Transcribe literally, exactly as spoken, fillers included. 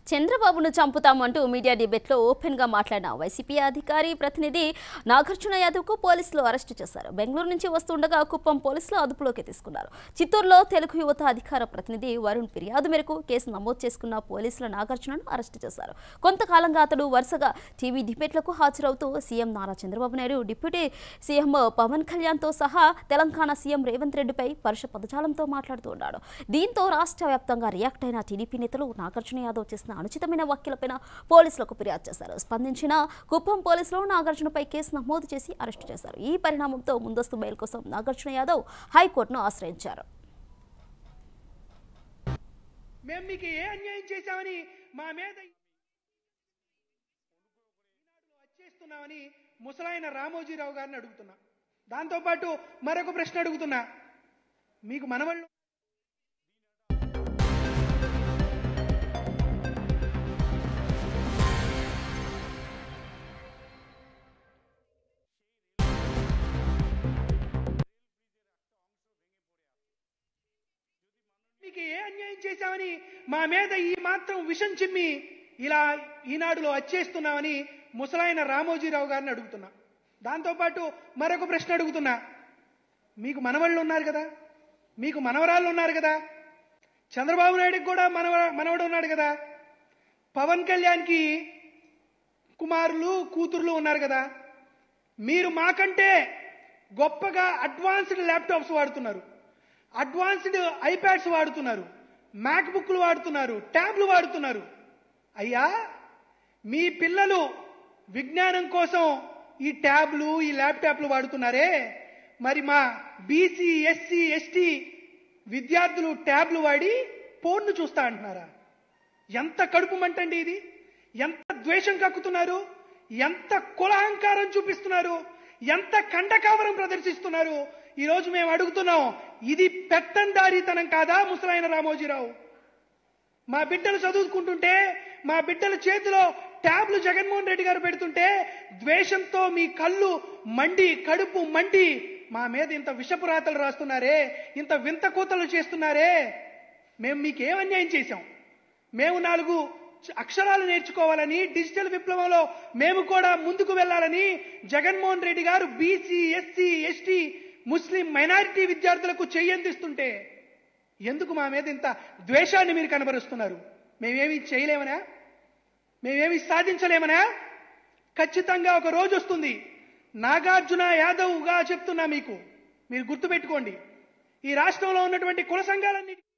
చంద్రబాబును చంపుతామంటూ మీడియా డిబేట్లో ఓపెన్ గా మాట్లాడిన వైసీపీ అధికారి ప్రతినిధి నాగార్జున యాదవ్ కు పోలీసులు అరెస్టు చేశారు. బెంగళూరు నుంచి వస్తుండగా కుప్పం పోలీసులు అదుపులోకి తీసుకున్నారు. చిత్తూరులో తెలుగు యువత అధికార ప్రతినిధి వరుణ్ ఫిర్యాదు మేరకు కేసు నమోదు చేసుకున్న పోలీసులు నాగార్జునను అరెస్టు చేశారు. కొంతకాలంగా అతడు వరుసగా టీవీ డిబేట్లకు హాజరవుతూ CM Nara Chandrababu Naidu, deputy CM Pawan Kalyan తో సహా తెలంగాణ సీఎం రేవంత్ రెడ్డిపై పరుష పదజాలంతో మాట్లాడుతూ ఉన్నాడు. దీంతో రాష్ట్ర వ్యాప్తంగా రియాక్ట్ అయిన టీడీపీ నేతలు నాగార్జున యాదవ్ చేసిన అనుచితమైన వ్యాఖ్యలపై పోలీసులకు ఫిర్యాదు చేశారు. స్పందించిన కుప్పం పోలీసులు నాగార్జునపై కేసు నమోదు చేసి అరెస్టు చేశారు. ఈ పరిణామంతో ముందస్తు బెయిల్ కోసం నాగార్జున యాదవ్ హైకోర్టును ఆశ్రయించారు. మేము మీకు ఏ అన్యాయం చేశామని మా మీద వచ్చేస్తున్నామని ముసలాయన రామోజీరావు గారిని అడుగుతున్నా. దాంతోపాటు మరొక ప్రశ్న అడుగుతున్నా, మీకు మనవళ్ళు మీకు ఏ అన్యాయం చేశామని మా మీద ఈ మాత్రం విషం చిమ్మి ఇలా ఈనాడులో వచ్చేస్తున్నామని ముసలాయన రామోజీరావు గారిని అడుగుతున్నా. దాంతోపాటు మరొక ప్రశ్న అడుగుతున్నా, మీకు మనవళ్ళు ఉన్నారు కదా, మీకు మనవరాళ్ళు ఉన్నారు కదా, చంద్రబాబు నాయుడుకి కూడా మనవ మనవడు ఉన్నాడు కదా, పవన్ కళ్యాణ్కి కుమారులు కూతుర్లు ఉన్నారు కదా, మీరు మాకంటే గొప్పగా అడ్వాన్స్డ్ ల్యాప్టాప్స్ వాడుతున్నారు, అడ్వాన్స్డ్ ఐప్యాడ్స్ వాడుతున్నారు, మ్యాక్ బుక్లు వాడుతున్నారు, ట్యాబ్లు వాడుతున్నారు. అయ్యా, మీ పిల్లలు విజ్ఞానం కోసం ఈ ట్యాబ్లు ఈ ల్యాప్టాప్లు వాడుతున్నారే, మరి మా బీసీ ఎస్సీ ఎస్టీ విద్యార్థులు ట్యాబ్లు వాడి ఫోన్ను చూస్తా అంటున్నారా? ఎంత కడుపు మంటండి ఇది! ఎంత ద్వేషం కక్కుతున్నారు, ఎంత కులహంకారం చూపిస్తున్నారు, ఎంత కండకావరం ప్రదర్శిస్తున్నారు. ఈరోజు మేము అడుగుతున్నాం, ఇది పెత్తందారీతనం కాదా ముసలాయన రామోజీరావు? మా బిడ్డలు చదువుకుంటుంటే మా బిడ్డల చేతిలో ట్యాబ్లు జగన్మోహన్ రెడ్డి గారు పెడుతుంటే ద్వేషంతో మీ కళ్ళు మండి కడుపు మండి మా మీద ఇంత విషపురాతలు రాస్తున్నారే, ఇంత వింత కూతలు చేస్తున్నారే. మేము మీకేం అన్యాయం చేశాం? మేము నాలుగు అక్షరాలు నేర్చుకోవాలని, డిజిటల్ విప్లవంలో మేము కూడా ముందుకు వెళ్లాలని జగన్మోహన్ రెడ్డి గారు BC SC ST Muslim minority విద్యార్థులకు చెయ్యందిస్తుంటే ఎందుకు మా మీద ఇంత ద్వేషాన్ని మీరు కనబరుస్తున్నారు? మేమేమి చేయలేమనా? మేమేమి సాధించలేమనా? ఖచ్చితంగా ఒక రోజు వస్తుంది. నాగార్జున యాదవ్గా చెప్తున్నా మీకు, మీరు గుర్తుపెట్టుకోండి, ఈ రాష్ట్రంలో ఉన్నటువంటి కుల సంఘాలన్నీ